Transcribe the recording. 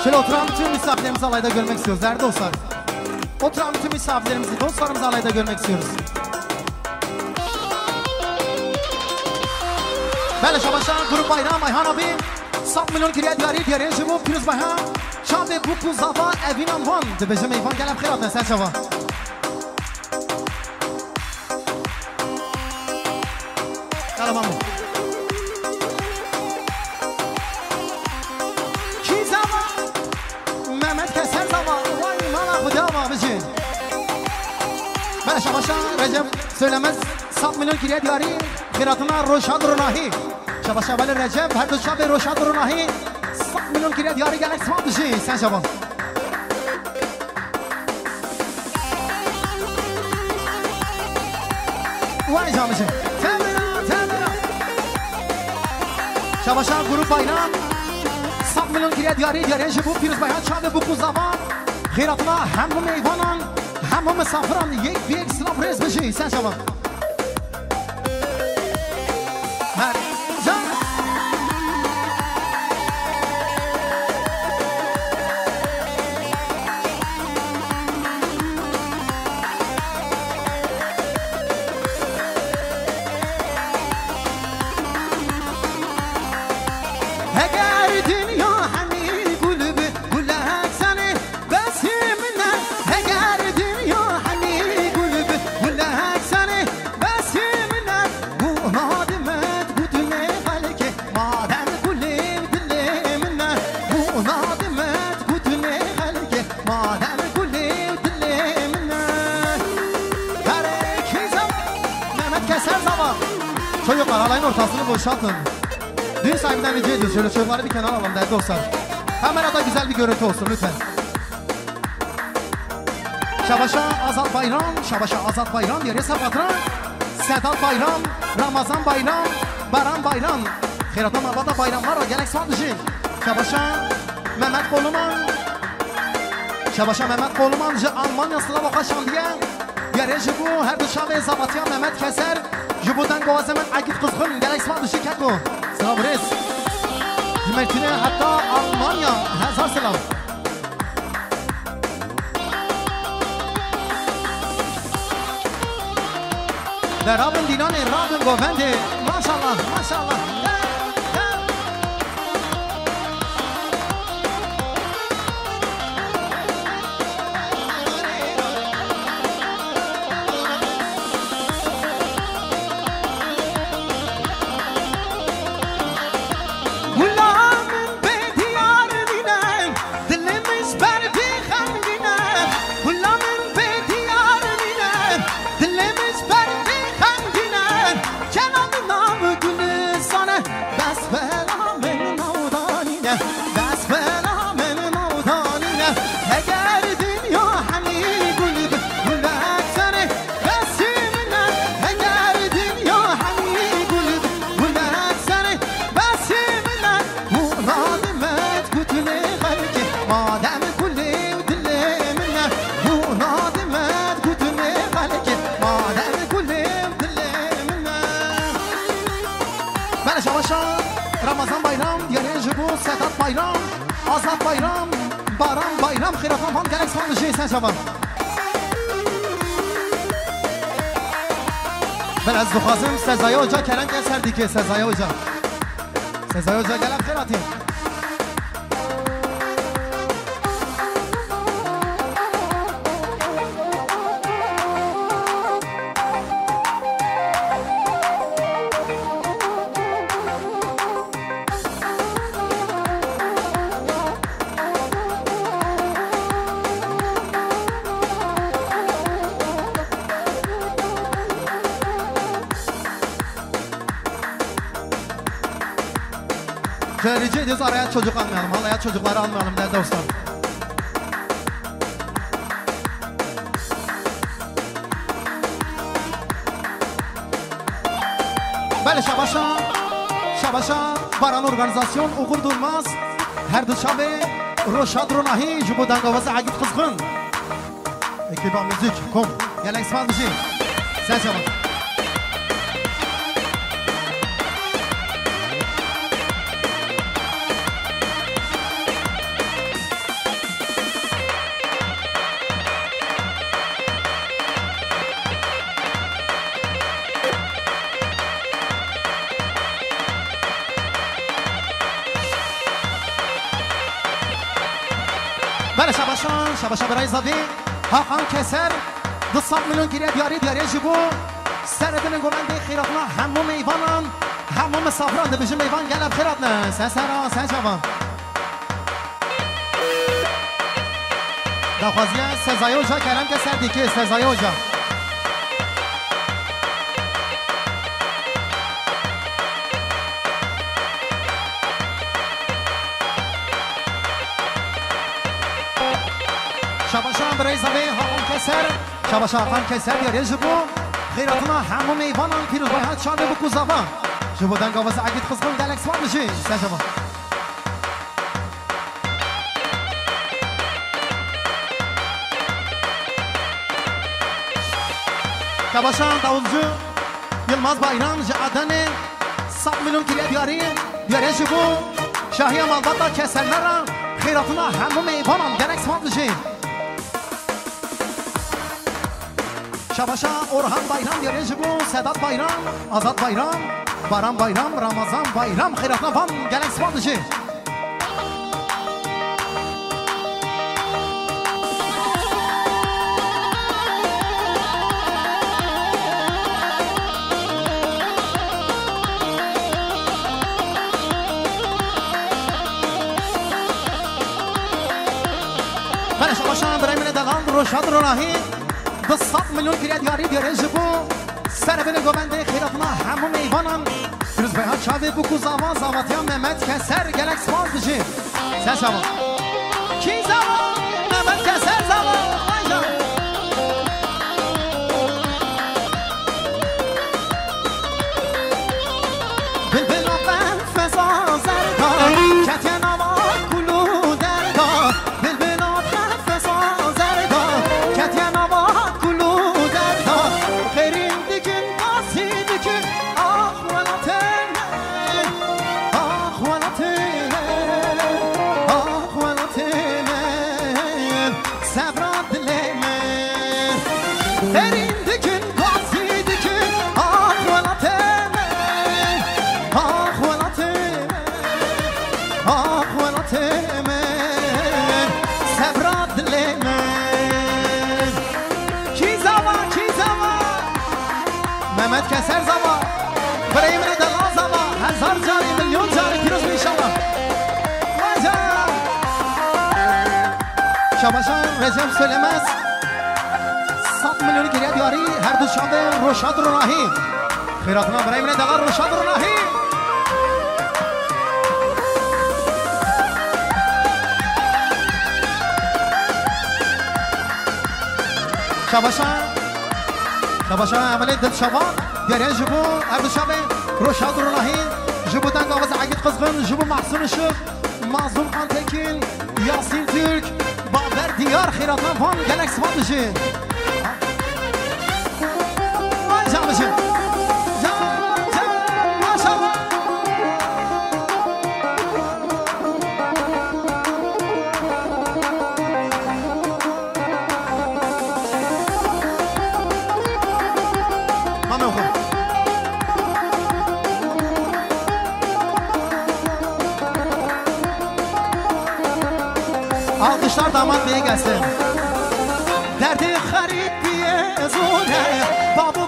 Şöyle oturan bütün misafirlerimizi alayda görmek istiyoruz değerli dostlar. Oturan bütün misafirlerimizi, dostlarımızı alayda görmek istiyoruz. Bele Şabaşa, Grup Bayram, Ayhan abi 100 milyon kiriye diyari, diyari Jibub, Piruz Bayhan Şabe Buku Zava, Evin Anvan Dibece meyvan gelem kheyrat ne sen şava. Yalamam mı? Ki Zava Mehmet Keser Zava Vay mala Huda abicim. Bele Şabaşa, Recep söylemez 100 milyon kiriye diyari kheyratına Roşad Runahi Şabaşa Bele Recep her du Şabe Roşad Runahi 100 milyon kiriye diyari gelek sıvam dışı sen şava. Vay canlıcı. Temera. Şabaşa Grup Bayram 100 milyon kiriye diyari Jibub, Piruz Bayhan Şabe Buku Zava kheyratına hem bu meyvanan hem bu misafiran yek bir sınav rez dışı sen şava. Her can Eğer dünya hani gülübü gülek seni besimine Eğer dünya hani gülübü gülek seni besimine Bu nadimet bu düne halke madem gülüm dilimine Bu nadimet bu düne halke madem gülüm dilimine Her iki zaman Mehmet Keser zaman Çocuklar alayın ortasını boşaltın. Düğün sahibinden rica ediyoruz. Şöyle çocukları bir kenara alalım değerli dostlar. Kamerada güzel bir görüntü olsun lütfen. Şabaşa Azat Bayram, Şabaşa Azat Bayram diye Resafatran, Sedat Bayram, Ramazan Bayram, Baran Bayram. Kheyrat'a mabada bayramlar var. Gerek sadışı. Şabaşa Mehmet Koluman, Şabaşa Mehmet Koluman, Almanya Slava Kaşandiye. Diğer bu her dışa ve Zabatya Mehmet Keser. Jibudan Govazemen Agit Kızgın. Gerek sadışı Ketko. Selam reis. Cümletine hatta Almanya. Hazar selam. Der Rabin Dinane, Rabin Govendi. Maşallah, maşallah. Ramazan Bayram, diğer Jibub, Sedat Bayram, Azat Bayram, Baran Bayram, Kheyrat'ın falan gerek sandışı sen şaban. Ben az duhazım Sezai Hoca Kerem keserdi ki Sezai Hoca. Sezai Hoca gelem Kheyrat'ın. Rica ediyoruz araya çocuk almayalım, halaya çocukları almayalım değerli dostlar. Böyle Şabaşa Baran Organizasyon Uğur Durmaz her dışarı Roşad Runahi Jibudan Gavazı Agit Kızgın Ekiba müzik kom gelen İsmail Dışı sen şaban. بله شباشان برای زادی حاقان کسر 200 میلیون گریه دیاری جبو سر دل گومنده خیراتنا هموم ایوانان هموم سافران ده بجم ایوان گلب خیراتنا سه جوان دخوازیه سزایو جا کرم که سر دیگه سزایو جا شباشان برای زاوی هاقان کسر شباشان هاقان کسر دیاری جبو خیراتنا هموم ایوانان پیروز باید شانده بکو زبان جبو دنگ آواز عگید خزقون گلکس وان بشی سه جوان شباشان داولجو یلماز بایران جعدن 100 میلیون گریه دیاری جبو شاهی مالباتا کسرلران خیراتنا هموم ایوانان گلکس وان بشی شباشا اورهان بایرام دیاری جبو سادات بایرام آزاد بایرام باران بایرام رمضان بایرام خیراتنا وان گلکس وان بشی بله شباشا برای من دلان روشاد رو راهی 200 میلیون گریه دیاری جبو سر بین گوبنده خیراتنا هموم ایوانان پیروز باید چاوی بکو زواتیان ممت کسر گلکس باز بشی سه شبا کی زوان ممت کسر زوان بلبل آفن فضا زردا کتین آوا کلو دردا بلبل آفن فضا زردا کتین آوا کلو دردا خیرین دیگن قاسی دیگن آخ ولاتن آخ ولاتن آخ ولاتن صبرات دلمن خیرین دیگن قاسی دیگن آخ ولاتن آخ ولاتن آخ ولاتن صبرات دلمن ممت کسر زبا برای من دلان زبا 1000 جاری میلیون جاری پیروز میشوم شباشان رجب سلیمس 100 میلیون گریه دیاری هر دو شانده روشاد رو راهی خیراتنا برای من دلان روشاد رو راهی شباشان عملی دل شبان دیاری جبو هر دو شبه روشاد رو راهی جبو دنگ آواز عگید قزغن جبو محسون شب معظوم خان تکین یاسین ترک بابر دیار خیراتنا وان گلکس وان بشین جا بشین alkışlar damat beye gelsin. Derdi garip bir zone, babu